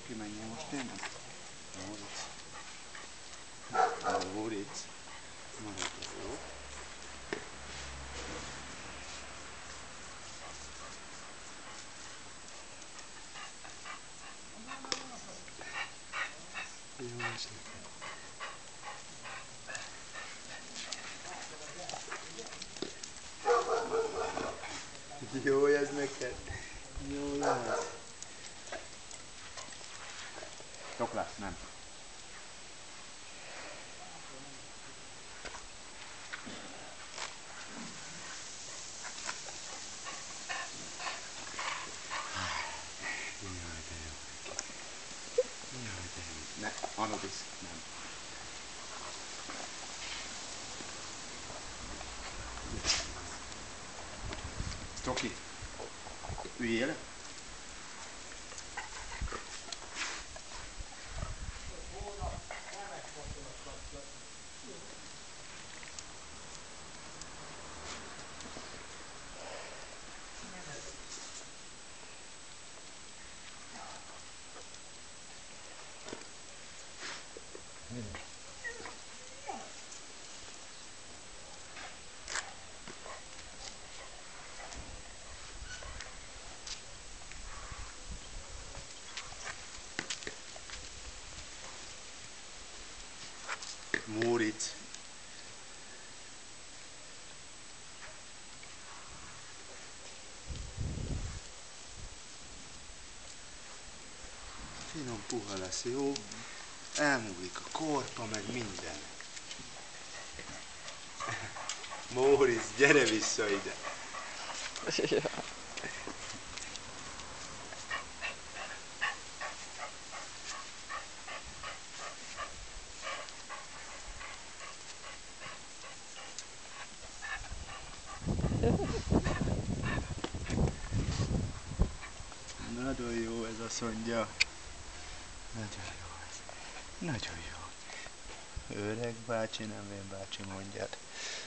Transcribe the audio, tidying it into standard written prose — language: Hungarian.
Toki, menjél most tényleg? Móricz. Móricz. Maradj, jó? Jó lesz neked. Jó ez neked. Jó lesz. Toklás, nem. Jaj, de jó. Jaj, de jó. Ne, Anubis, nem. Toki, üljél le. Móricz. Finom puha lesz, jó? Elmúlik a korpa, meg minden. Móricz, gyere vissza ide. Nagyon jó ez a szondja. Nagyon jó ez. Nagyon jó. Öreg bácsi, nem én bácsi mondját.